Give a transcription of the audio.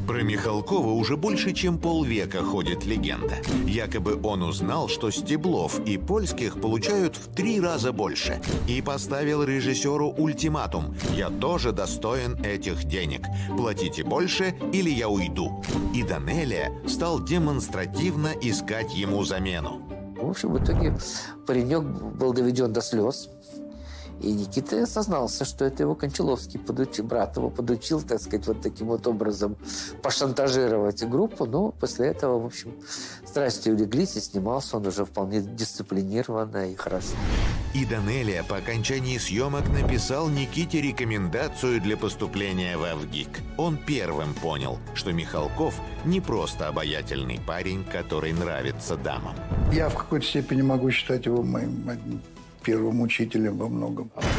Про Михалкова уже больше чем полвека ходит легенда. Якобы он узнал, что Стеблов и Польских получают в 3 раза больше. И поставил режиссеру ультиматум: «Я тоже достоин этих денег. Платите больше, или я уйду». И Данелия стал демонстративно искать ему замену. В общем, в итоге паренек был доведен до слез. И Никита сознался, что это его Кончаловский брат его подучил, так сказать, вот таким вот образом пошантажировать группу. Но после этого, в общем, страсти улеглись, и снимался он уже вполне дисциплинированно и хорошо. И Данелия по окончании съемок написал Никите рекомендацию для поступления в Авгик. Он первым понял, что Михалков не просто обаятельный парень, который нравится дамам. Я в какой-то степени могу считать его моим первым учителем во многом.